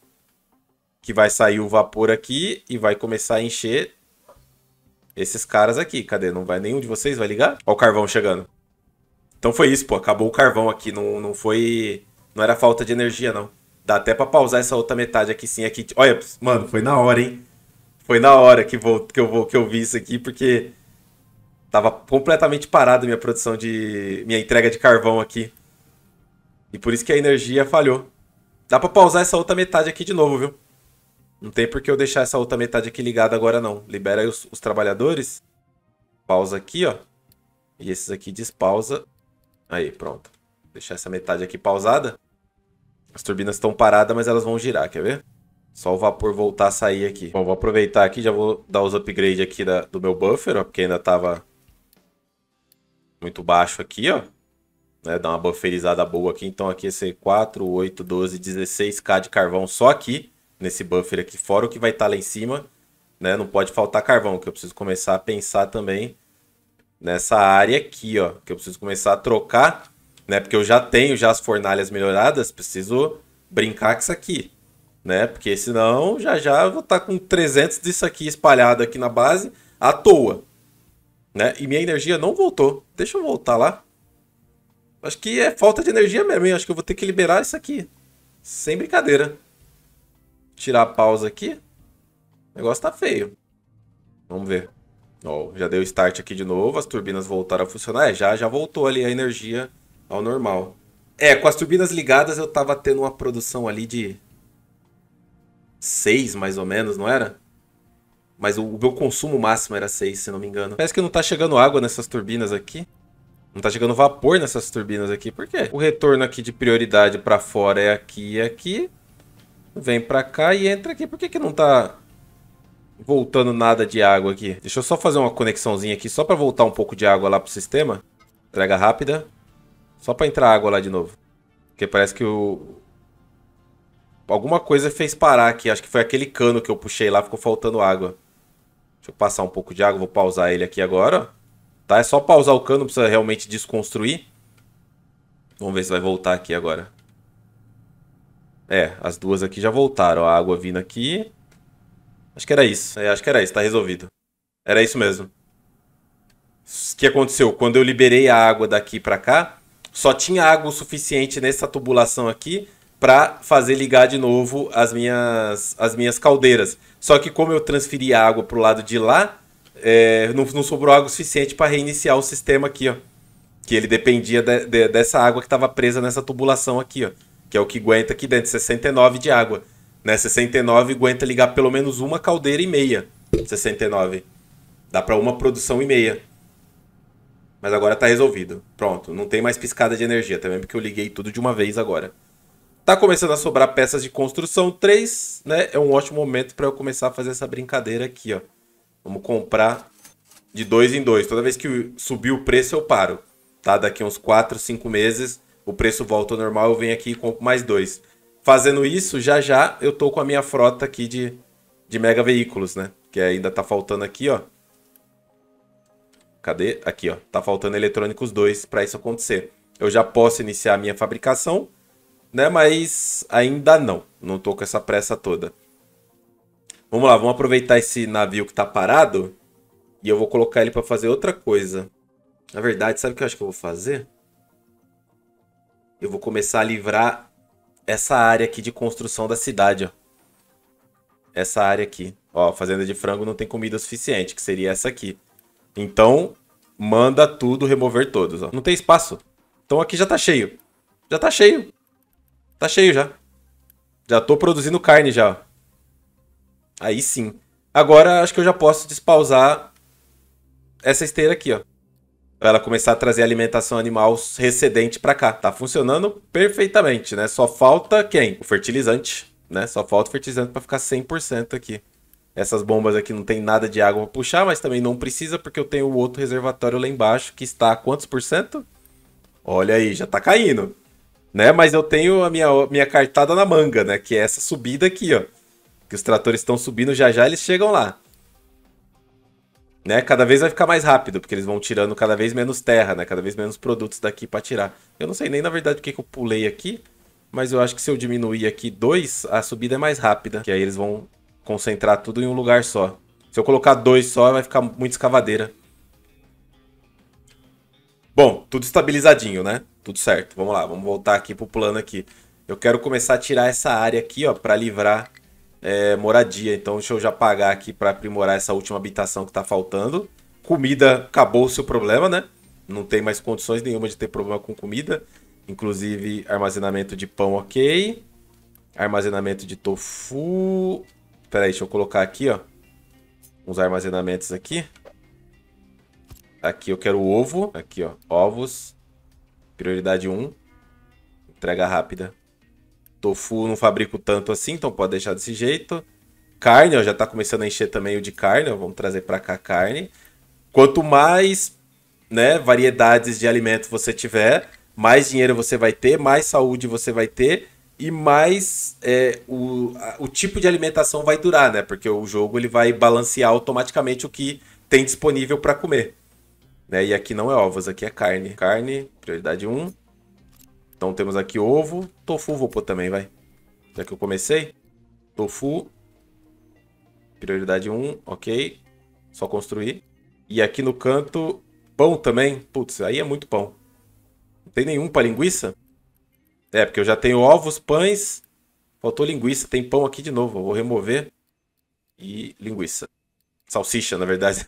Que vai sair o vapor aqui e vai começar a encher esses caras aqui. Cadê? Não vai nenhum de vocês? Vai ligar? Ó o carvão chegando. Então foi isso, pô. Acabou o carvão aqui. Não foi... Não era falta de energia, não. Dá até pra pausar essa outra metade aqui, sim. Aqui. Olha, mano, foi na hora, hein? Foi na hora que eu vi isso aqui, porque... Tava completamente parada minha produção de... Minha entrega de carvão aqui. E por isso que a energia falhou. Dá pra pausar essa outra metade aqui de novo, viu? Não tem por que eu deixar essa outra metade aqui ligada agora, não. Libera aí os trabalhadores. Pausa aqui, ó. E esses aqui despausa. Aí, pronto. Deixar essa metade aqui pausada. As turbinas estão paradas, mas elas vão girar, quer ver? Só o vapor voltar a sair aqui. Bom, vou aproveitar aqui, já vou dar os upgrades aqui do meu buffer, ó. Porque ainda tava muito baixo aqui, ó. Né, dar uma bufferizada boa aqui. Então aqui esse 4, 8, 12, 16k de carvão só aqui. Nesse buffer aqui, fora o que vai estar lá em cima, né? Não pode faltar carvão, que eu preciso começar a pensar também nessa área aqui, ó. Que eu preciso começar a trocar, né? Porque eu já tenho já as fornalhas melhoradas, preciso brincar com isso aqui, né? Porque senão já vou estar com 300 disso aqui espalhado aqui na base à toa, né? E minha energia não voltou. Deixa eu voltar lá. Acho que é falta de energia mesmo, hein? Acho que eu vou ter que liberar isso aqui. Sem brincadeira. Tirar a pausa aqui. O negócio tá feio. Vamos ver. Ó, já deu start aqui de novo. As turbinas voltaram a funcionar. Já voltou ali a energia ao normal. Com as turbinas ligadas eu tava tendo uma produção ali de 6 mais ou menos, não era? Mas o meu consumo máximo era 6, se não me engano. Parece que não tá chegando água nessas turbinas aqui. Não tá chegando vapor nessas turbinas aqui. Por quê? O retorno aqui de prioridade pra fora é aqui e aqui. Vem pra cá e entra aqui. Por que não tá voltando nada de água aqui? Deixa eu só fazer uma conexãozinha aqui, só pra voltar um pouco de água lá pro sistema. Entrega rápida. Só pra entrar água lá de novo. Porque parece que alguma coisa fez parar aqui. Acho que foi aquele cano que eu puxei lá, ficou faltando água. Deixa eu passar um pouco de água, vou pausar ele aqui agora. Tá? É só pausar o cano, não precisa realmente desconstruir. Vamos ver se vai voltar aqui agora. As duas aqui já voltaram. A água vindo aqui. Acho que era isso. Acho que era isso. Tá resolvido. Era isso mesmo. O que aconteceu? Quando eu liberei a água daqui pra cá, só tinha água o suficiente nessa tubulação aqui pra fazer ligar de novo as minhas caldeiras. Só que como eu transferi a água pro lado de lá, não sobrou água o suficiente pra reiniciar o sistema aqui, ó. Que ele dependia dessa água que estava presa nessa tubulação aqui, ó. Que é o que aguenta aqui dentro, 69 de água. Né? 69 aguenta ligar pelo menos uma caldeira e meia. 69. Dá para uma produção e meia. Mas agora tá resolvido. Pronto, não tem mais piscada de energia. Também porque eu liguei tudo de uma vez agora. Tá começando a sobrar peças de construção 3, né? É um ótimo momento para eu começar a fazer essa brincadeira aqui, ó. Vamos comprar de 2 em 2. Toda vez que subir o preço eu paro. Tá? Daqui uns 4, 5 meses... O preço volta ao normal, eu venho aqui e compro mais 2. Fazendo isso, já eu tô com a minha frota aqui de mega veículos, né? Que ainda tá faltando aqui, ó. Cadê? Aqui, ó. Tá faltando eletrônicos 2 para isso acontecer. Eu já posso iniciar a minha fabricação, né? Mas ainda não. Não tô com essa pressa toda. Vamos lá, vamos aproveitar esse navio que tá parado. E eu vou colocar ele para fazer outra coisa. Na verdade, sabe o que eu acho que eu vou fazer? Eu vou começar a livrar essa área aqui de construção da cidade, ó. Essa área aqui. Ó, fazenda de frango não tem comida suficiente, que seria essa aqui. Então, manda tudo remover todos, ó. Não tem espaço. Então aqui já tá cheio. Já tá cheio. Tá cheio já. Já tô produzindo carne já, ó. Aí sim. Agora acho que eu já posso despausar essa esteira aqui, ó. Pra ela começar a trazer alimentação animal recedente pra cá. Tá funcionando perfeitamente, né? Só falta quem? O fertilizante, né? Só falta o fertilizante pra ficar 100% aqui. Essas bombas aqui não tem nada de água pra puxar, mas também não precisa porque eu tenho o outro reservatório lá embaixo que está a quantos por cento? Olha aí, já tá caindo, né? Mas eu tenho a minha cartada na manga, né? Que é essa subida aqui, ó. Que os tratores estão subindo, já já eles chegam lá. Né? Cada vez vai ficar mais rápido, porque eles vão tirando cada vez menos terra, né? Cada vez menos produtos daqui para tirar. Eu não sei nem, na verdade, o que eu pulei aqui, mas eu acho que se eu diminuir aqui 2, a subida é mais rápida, que aí eles vão concentrar tudo em um lugar só. Se eu colocar 2 só, vai ficar muito escavadeira. Bom, tudo estabilizadinho, né? Tudo certo. Vamos lá, vamos voltar aqui pro plano aqui. Eu quero começar a tirar essa área aqui, ó, para livrar moradia. Então deixa eu já pagar aqui para aprimorar essa última habitação que tá faltando. Comida, acabou o seu problema, né? Não tem mais condições nenhuma de ter problema com comida. Inclusive armazenamento de pão, ok. Armazenamento de tofu. Pera aí, deixa eu colocar aqui, ó. Uns armazenamentos aqui. Aqui eu quero ovo. Aqui, ó. Ovos. Prioridade 1. Entrega rápida. Tofu não fabrico tanto assim, então pode deixar desse jeito. Carne, ó, já tá começando a encher também o de carne, ó, vamos trazer pra cá carne. Quanto mais, né, variedades de alimentos você tiver, mais dinheiro você vai ter, mais saúde você vai ter e mais o tipo de alimentação vai durar, né? Porque o jogo ele vai balancear automaticamente o que tem disponível para comer. Né? E aqui não é ovos, aqui é carne. Carne, prioridade 1. Então temos aqui ovo, tofu vou pôr também, vai. Já que eu comecei. Tofu. Prioridade 1, ok. Só construir. E aqui no canto, pão também. Putz, aí é muito pão. Não tem nenhum para linguiça? É, porque eu já tenho ovos, pães. Faltou linguiça, tem pão aqui de novo. Eu vou remover. E linguiça. Salsicha, na verdade.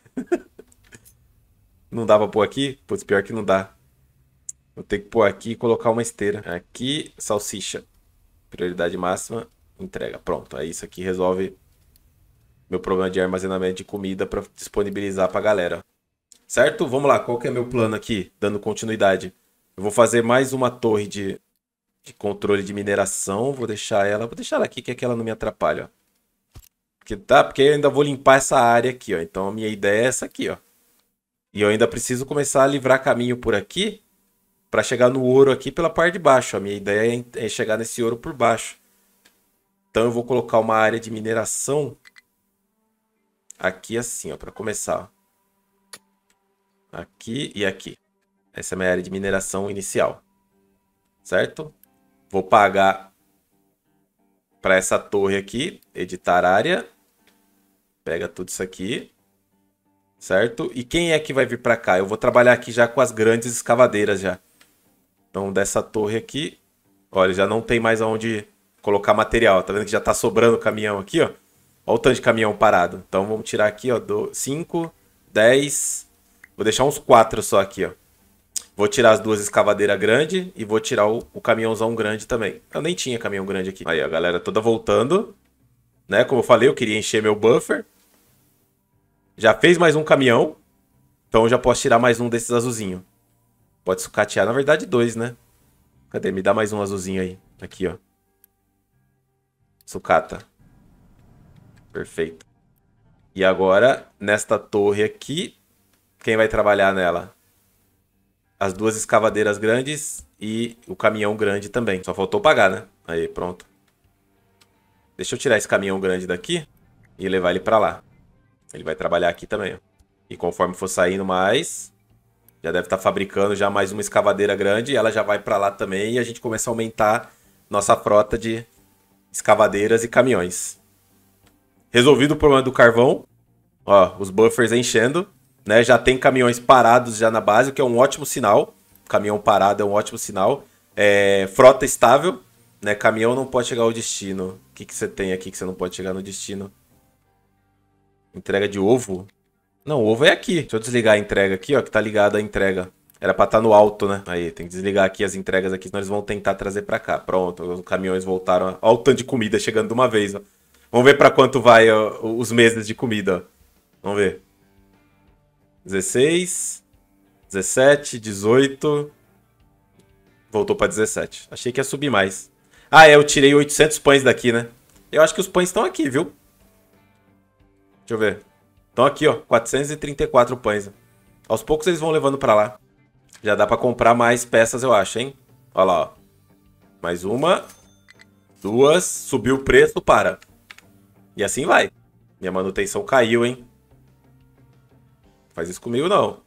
Não dá pra pôr aqui? Putz, pior que não dá. Vou ter que pôr aqui e colocar uma esteira. Aqui, salsicha. Prioridade máxima, entrega. Pronto, aí isso aqui resolve meu problema de armazenamento de comida para disponibilizar pra galera. Certo? Vamos lá, qual que é meu plano aqui? Dando continuidade. Eu vou fazer mais uma torre de controle de mineração. Vou deixar ela aqui, que é que ela não me atrapalha. Ó. Porque eu ainda vou limpar essa área aqui, ó. Então a minha ideia é essa aqui, ó. E eu ainda preciso começar a livrar caminho por aqui para chegar no ouro aqui pela parte de baixo. A minha ideia é chegar nesse ouro por baixo. Então eu vou colocar uma área de mineração aqui assim, ó, para começar. Ó. Aqui e aqui. Essa é a minha área de mineração inicial. Certo? Vou pagar para essa torre aqui, editar área. Pega tudo isso aqui. Certo? E quem é que vai vir para cá? Eu vou trabalhar aqui já com as grandes escavadeiras já. Então dessa torre aqui, olha, já não tem mais aonde colocar material. Tá vendo que já tá sobrando caminhão aqui, ó? Olha o tanto de caminhão parado. Então vamos tirar aqui, ó, 5, 10. Vou deixar uns 4 só aqui, ó. Vou tirar as 2 escavadeiras grandes e vou tirar o caminhãozão grande também. Eu nem tinha caminhão grande aqui. Aí a galera toda voltando. Né? Como eu falei, eu queria encher meu buffer. Já fez mais um caminhão. Então eu já posso tirar mais um desses azulzinhos. Pode sucatear, na verdade, 2, né? Cadê? Me dá mais um azulzinho aí. Aqui, ó. Sucata. Perfeito. E agora, nesta torre aqui, quem vai trabalhar nela? As 2 escavadeiras grandes e o caminhão grande também. Só faltou pagar, né? Aí, pronto. Deixa eu tirar esse caminhão grande daqui e levar ele pra lá. Ele vai trabalhar aqui também, ó. E conforme for saindo mais, já deve estar fabricando já mais uma escavadeira grande e ela já vai pra lá também e a gente começa a aumentar nossa frota de escavadeiras e caminhões. Resolvido o problema do carvão. Ó, os buffers enchendo. Né? Já tem caminhões parados já na base, o que é um ótimo sinal. Caminhão parado é um ótimo sinal. Frota estável. Né, caminhão não pode chegar ao destino. O que você tem aqui que você não pode chegar no destino? Entrega de ovo? Não, o ovo é aqui. Deixa eu desligar a entrega aqui, ó, que tá ligada a entrega. Era pra estar no alto, né? Aí, tem que desligar aqui as entregas aqui, senão eles vão tentar trazer pra cá. Pronto, os caminhões voltaram. Ó o tanto de comida chegando de uma vez, ó. Vamos ver pra quanto vai, ó, os meses de comida, ó. Vamos ver. 16, 17, 18... Voltou pra 17. Achei que ia subir mais. Ah, eu tirei 800 pães daqui, né? Eu acho que os pães estão aqui, viu? Deixa eu ver. Estão aqui, ó. 434 pães. Aos poucos eles vão levando pra lá. Já dá pra comprar mais peças, eu acho, hein? Olha lá, ó. Mais uma. Duas. Subiu o preço, para. E assim vai. Minha manutenção caiu, hein? Faz isso comigo, não.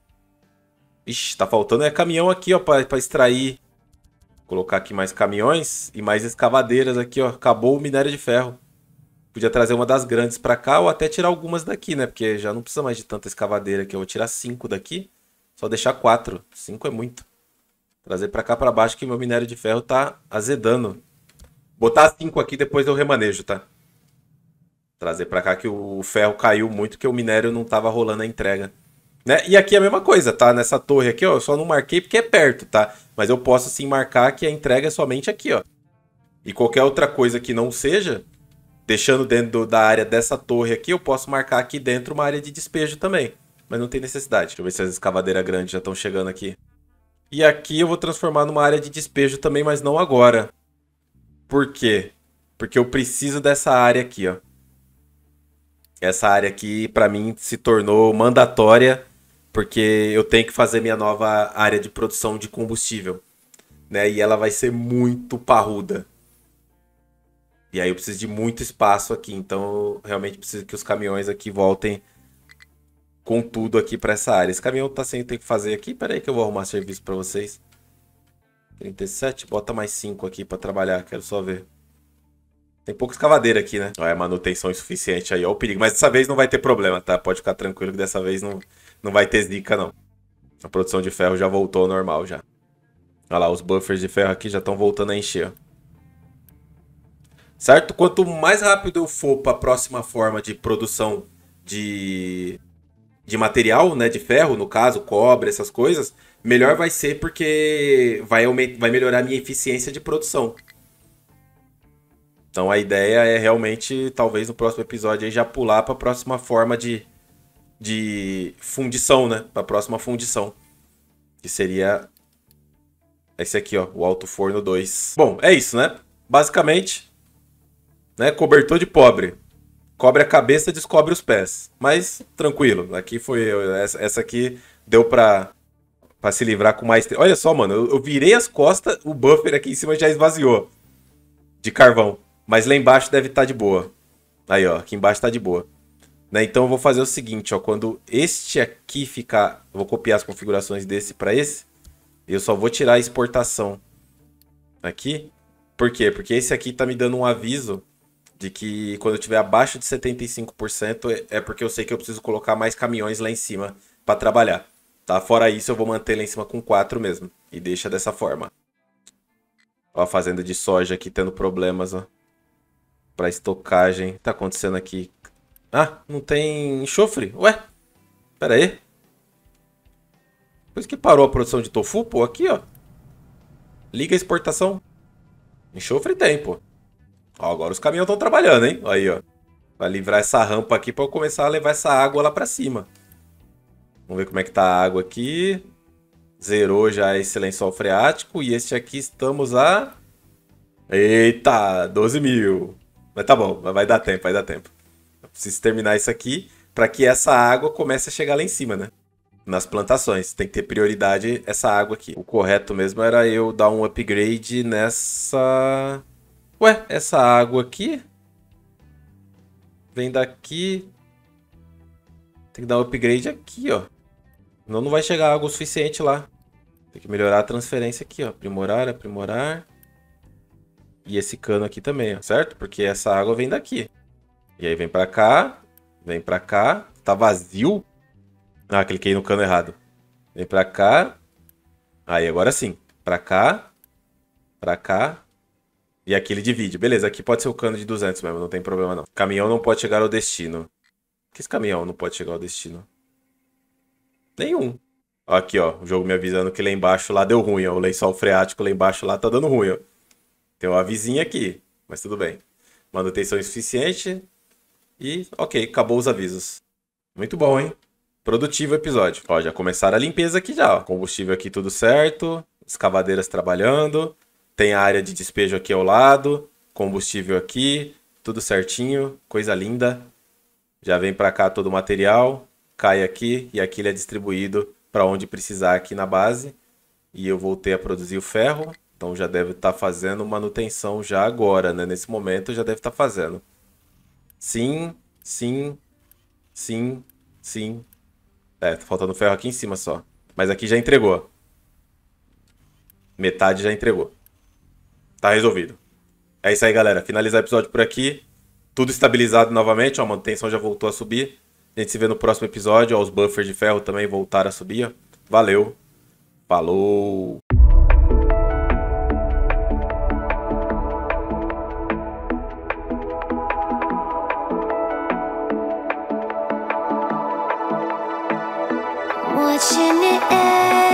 Ixi, tá faltando caminhão aqui, ó, pra extrair. Vou colocar aqui mais caminhões e mais escavadeiras aqui, ó. Acabou o minério de ferro. Podia trazer uma das grandes pra cá ou até tirar algumas daqui, né? Porque já não precisa mais de tanta escavadeira aqui. Eu vou tirar 5 daqui. Só deixar 4. 5 é muito. Trazer pra cá pra baixo que meu minério de ferro tá azedando. Botar 5 aqui, depois eu remanejo, tá? Trazer pra cá que o ferro caiu muito, que o minério não tava rolando a entrega. Né? E aqui é a mesma coisa, tá? Nessa torre aqui, ó, eu só não marquei porque é perto, tá? Mas eu posso sim marcar que a entrega é somente aqui, ó. E qualquer outra coisa que não seja, deixando dentro da área dessa torre aqui, eu posso marcar aqui dentro uma área de despejo também. Mas não tem necessidade. Deixa eu ver se as escavadeiras grandes já estão chegando aqui. E aqui eu vou transformar numa área de despejo também, mas não agora. Por quê? Porque eu preciso dessa área aqui, ó. Essa área aqui, pra mim, se tornou mandatória, porque eu tenho que fazer minha nova área de produção de combustível, né? E ela vai ser muito parruda. E aí eu preciso de muito espaço aqui, então eu realmente preciso que os caminhões aqui voltem com tudo aqui pra essa área. Esse caminhão tá sem ter que fazer aqui. Pera aí que eu vou arrumar serviço pra vocês. 37, bota mais 5 aqui pra trabalhar, quero só ver. Tem pouca escavadeira aqui, né? Olha, manutenção insuficiente aí, ó o perigo. Mas dessa vez não vai ter problema, tá? Pode ficar tranquilo que dessa vez não vai ter zica, não. A produção de ferro já voltou ao normal, já. Olha lá, os buffers de ferro aqui já estão voltando a encher, ó. Certo? Quanto mais rápido eu for para a próxima forma de produção de material, né? De ferro, no caso, cobre, essas coisas, melhor vai ser porque vai melhorar a minha eficiência de produção. Então a ideia é realmente, talvez no próximo episódio, aí já pular para a próxima forma de fundição, né? Para a próxima fundição. Que seria esse aqui, ó, o Alto Forno 2. Bom, é isso, né? Basicamente, né? Cobertor de pobre. Cobre a cabeça, descobre os pés. Mas tranquilo, aqui foi essa aqui deu para se livrar com mais. Olha só, mano, eu virei as costas, o buffer aqui em cima já esvaziou de carvão. Mas lá embaixo deve estar de boa. Aí, ó. Aqui embaixo tá de boa. Né? Então eu vou fazer o seguinte, ó. Quando este aqui ficar... Eu vou copiar as configurações desse para esse. E eu só vou tirar a exportação aqui. Por quê? Porque esse aqui tá me dando um aviso de que quando eu tiver abaixo de 75% é porque eu sei que eu preciso colocar mais caminhões lá em cima para trabalhar. Tá? Fora isso, eu vou manter lá em cima com 4 mesmo. E deixa dessa forma. Ó, a fazenda de soja aqui tendo problemas, ó. Pra estocagem. Tá acontecendo aqui. Ah, não tem enxofre? Ué? Pera aí. Depois que parou a produção de tofu, pô, aqui, ó. Liga a exportação. Enxofre tem, pô. Ó, agora os caminhões estão trabalhando, hein? Aí, ó. Vai livrar essa rampa aqui pra eu começar a levar essa água lá pra cima. Vamos ver como é que tá a água aqui. Zerou já esse lençol freático. E este aqui estamos a... Eita, 12 mil. Mas tá bom, vai dar tempo, vai dar tempo. Eu preciso terminar isso aqui para que essa água comece a chegar lá em cima, né? Nas plantações. Tem que ter prioridade essa água aqui. O correto mesmo era eu dar um upgrade nessa... Ué, essa água aqui... Vem daqui... Tem que dar um upgrade aqui, ó. Senão não vai chegar água o suficiente lá. Tem que melhorar a transferência aqui, ó. Aprimorar, aprimorar... E esse cano aqui também, ó, certo? Porque essa água vem daqui. E aí vem pra cá. Vem pra cá. Tá vazio. Ah, cliquei no cano errado. Vem pra cá. Aí, agora sim. Pra cá. Pra cá. E aqui ele divide. Beleza, aqui pode ser o cano de 200 mesmo, não tem problema não. Caminhão não pode chegar ao destino. Que esse caminhão não pode chegar ao destino? Nenhum. Aqui, ó, o jogo me avisando que lá embaixo lá deu ruim, ó. O lençol freático lá embaixo lá tá dando ruim, ó. Tem uma vizinha aqui, mas tudo bem. Manutenção insuficiente e ok, acabou os avisos. Muito bom, hein? Produtivo episódio. Ó, já começaram a limpeza aqui já, ó. Combustível aqui tudo certo, escavadeiras trabalhando, tem a área de despejo aqui ao lado, combustível aqui, tudo certinho, coisa linda. Já vem pra cá todo o material, cai aqui e aqui ele é distribuído para onde precisar aqui na base. E eu voltei a produzir o ferro, então já deve estar fazendo manutenção já agora, né? Nesse momento já deve estar fazendo. Sim, sim, sim, sim. É, tá faltando ferro aqui em cima só. Mas aqui já entregou. Metade já entregou. Tá resolvido. É isso aí, galera. Finalizar o episódio por aqui. Tudo estabilizado novamente, ó, a manutenção já voltou a subir. A gente se vê no próximo episódio, ó, os buffers de ferro também voltaram a subir, ó. Valeu. Falou. Watching it end.